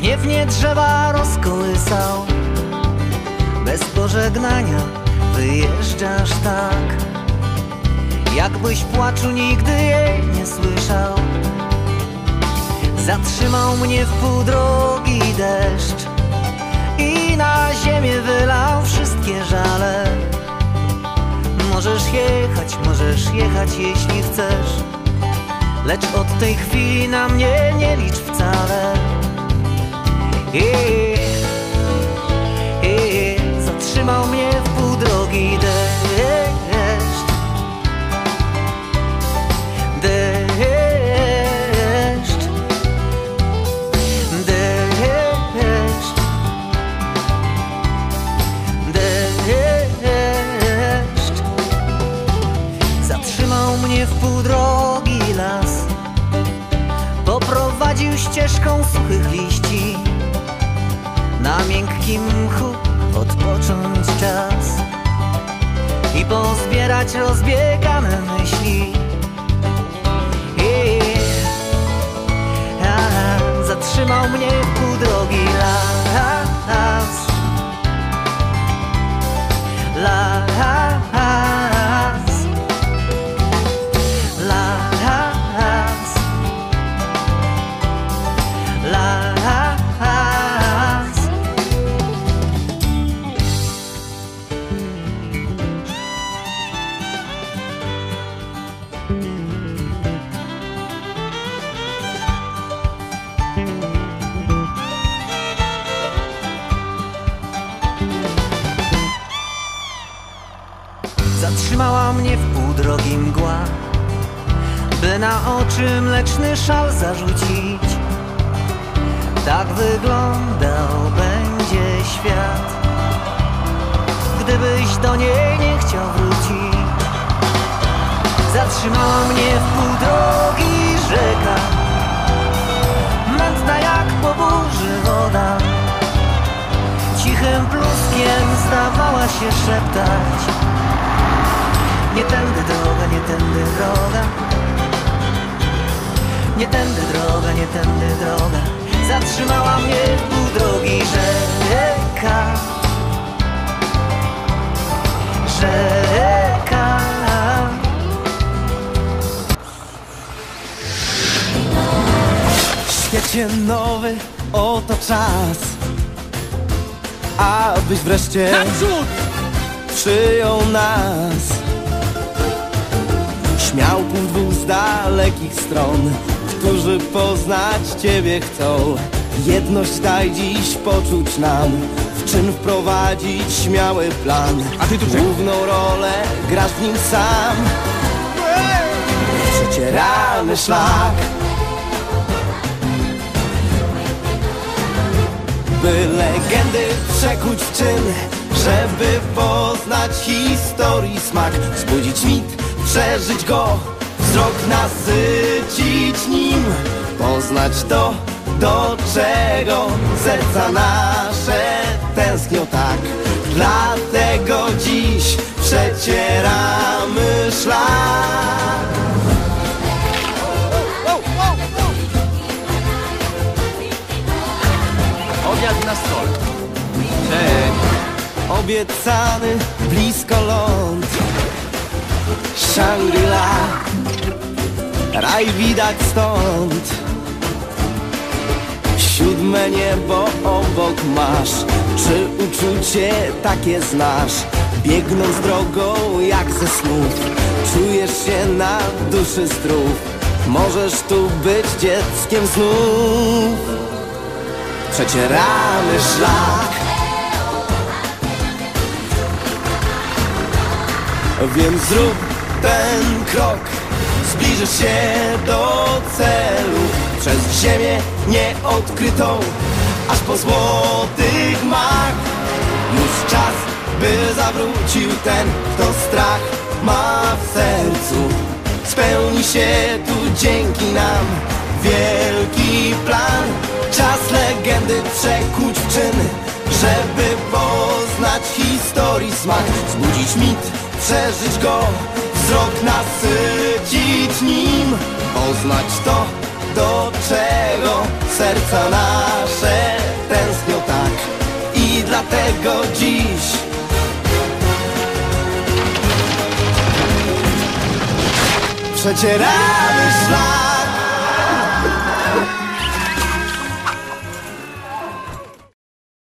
Gniewnie drzewa rozkołysał, bez pożegnania wyjeżdżasz tak, jakbyś płaczu nigdy jej nie słyszał. Zatrzymał mnie w pół drogi deszcz i na ziemię wylał wszystkie żale. Możesz jechać jeśli chcesz, lecz od tej chwili na mnie nie licz wcale. Zatrzymał mnie w pół drogi deszcz. Deszcz. Deszcz. Deszcz. Zatrzymał mnie w pół drogi las, poprowadził ścieżką suchych liści. Na miękkim mchu odpocząć czas i pozbierać rozbiegane myśli. Zatrzymał mnie w pół drogi las. Las. Las. Las. Zatrzymała mnie w pół drogi mgła, by na oczy mleczny szal zarzucić. Tak wyglądał będzie świat, gdybyś do niej nie chciał wrócić. Zatrzymała mnie w pół drogi rzeka, mętna jak po burzy woda. Cichym pluskiem zdawała się szeptać: nie tędy droga, nie tędy droga. Nie tędy droga, nie tędy droga. Zatrzymała mnie w pół drogi rzeka. Rzeka. W świecie nowy oto czas, abyś wreszcie przyjął nas. Śmiałków dwóch z dalekich stron, którzy poznać Ciebie chcą. Jedność daj dziś poczuć nam, w czyn wprowadzić śmiały plan. A ty tu główną rolę grasz w nim sam. Przecieramy szlak, by legendy przekuć w czyn, żeby poznać historii smak, wzbudzić mit, przeżyć go, wzrok nasycić nim, poznać to, do czego serca nasze tęsknią tak. Dlatego dziś przecieramy szlak. Obiad na stole. Cześć. Obiecany blisko ląd, Shangri-La, raj widać stąd. Siódme niebo obok masz, czy uczucie takie znasz? Biegnąc drogą jak ze snów, czujesz się na duszy zdrów. Możesz tu być dzieckiem znów. Przecieramy szlak, więc zrób ten krok, zbliżysz się do celu. Przez ziemię nieodkrytą, aż po złotych mach. Już czas, by zawrócił ten, kto strach ma w sercu. Spełni się tu dzięki nam wielki plan. Czas legendy przekuć w czyn, żeby poznać historii smak, zbudzić mit, przeżyć go, wzrok nasycić nim, poznać to, do czego serca nasze tęsknią tak. I dlatego dziś przecieramy szlak